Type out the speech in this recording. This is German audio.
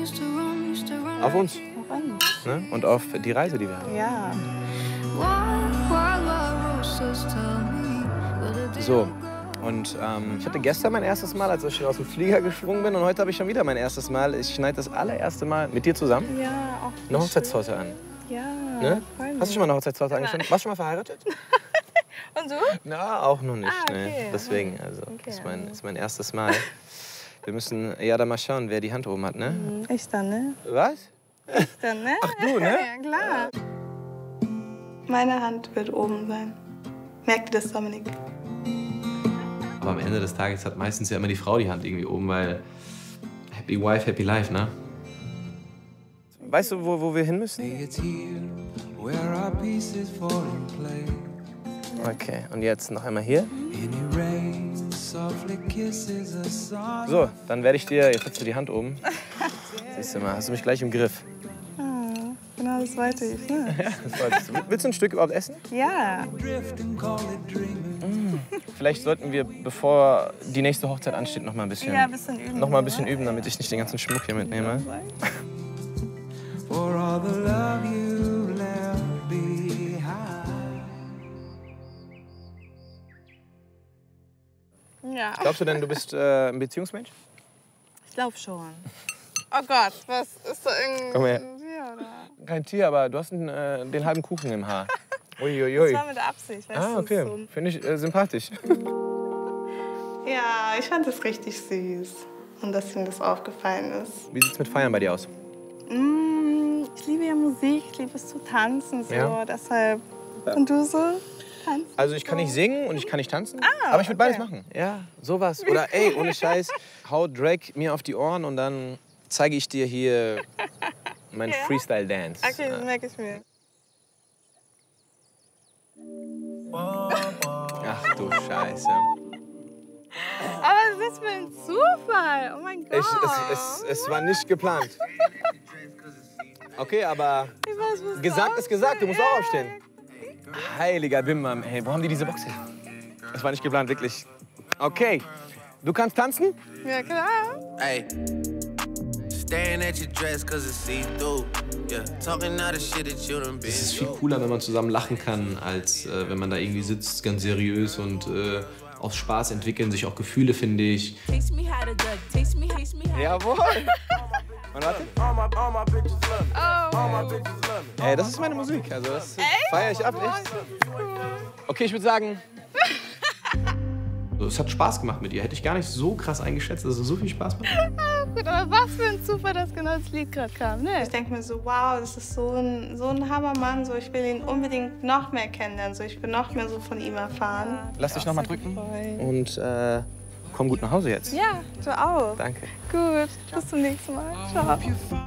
Auf uns. Auf uns. Ne? Und auf die Reise, die wir haben. Ja. So, und ich hatte gestern mein erstes Mal, als ich aus dem Flieger gesprungen bin. Und heute habe ich schon wieder mein erstes Mal. Ich schneide das allererste Mal mit dir zusammen Ja, auch eine Hochzeitstorte an. Ja, Ne? voll Hast du schon mal eine Hochzeitstorte angeschnitten? Warst du schon mal verheiratet? Und so? Na, auch noch nicht. Ah, okay. Ne? Deswegen, also, Okay, ist mein erstes Mal. Wir müssen ja da mal schauen, wer die Hand oben hat, ne? Ich dann, ne? Was? Ich dann, ne? Ach, du, ne? Ja, klar. Meine Hand wird oben sein. Merkt ihr das, Dominik? Aber am Ende des Tages hat meistens ja immer die Frau die Hand irgendwie oben, weil Happy Wife, Happy Life, ne? Weißt du, wo wir hin müssen? Okay, und jetzt noch einmal hier. So, dann werde ich dir, jetzt hast du die Hand oben. Siehst du mal, hast du mich gleich im Griff. Genau, das wollte ich, ne? Ja, das wolltest du. Willst du ein Stück überhaupt essen? Ja. Vielleicht sollten wir, bevor die nächste Hochzeit ansteht, noch mal ein bisschen, Ja, ein bisschen üben. noch mal ein bisschen üben, damit ich nicht den ganzen Schmuck hier mitnehme. Ja. Glaubst du denn, du bist ein Beziehungsmensch? Ich glaube schon. Oh Gott, was ist da irgendwie Komm her. ein Tier, oder? Kein Tier, aber du hast den halben Kuchen im Haar. Uiuiui. Das war mit Absicht, weißt Ah, du? okay. So. Finde ich sympathisch. Ja, ich fand das richtig süß. Und dass ihm das aufgefallen ist. Wie sieht's mit Feiern bei dir aus? Ich liebe ja Musik, ich liebe es zu tanzen, so. Ja. Deshalb. Und du so? Tanzen? Also ich kann nicht singen und ich kann nicht tanzen, Ah, aber ich würde beides okay. machen. Ja, sowas. Oder ey, ohne Scheiß, hau Drag mir auf die Ohren und dann zeige ich dir hier mein Ja? Freestyle-Dance. Okay, das merke ich mir. Ach du Scheiße. Aber das ist für ein Zufall. Oh mein Gott. Es war nicht geplant. Okay, aber Ich weiß, was gesagt ist gesagt, du musst auch aufstehen. Heiliger Bimbam, hey, wo haben die diese Box her? Das war nicht geplant, wirklich. Okay, du kannst tanzen? Ja, klar. Hey, staring at your dress cause it's see-through. Yeah, talking out of shit that you done been Es ist viel cooler, wenn man zusammen lachen kann, als wenn man da irgendwie sitzt, ganz seriös und aus Spaß entwickeln sich auch Gefühle, finde ich. Jawohl! Und warte. Ey, das ist meine Musik, also das feiere ich ab, echt. Okay, ich würde sagen, es hat Spaß gemacht mit ihr. Hätte ich gar nicht so krass eingeschätzt, dass es so viel Spaß macht. Gut, aber was für ein Zufall, dass genau das Lied gerade kam, ne? Ich denke mir so, wow, das ist so ein Hammermann. So, ich will ihn unbedingt noch mehr kennenlernen. So, ich will noch mehr so von ihm erfahren. Lass dich noch mal drücken und komm gut nach Hause jetzt. Ja, du auch. Danke. Gut, bis zum nächsten Mal. Ciao.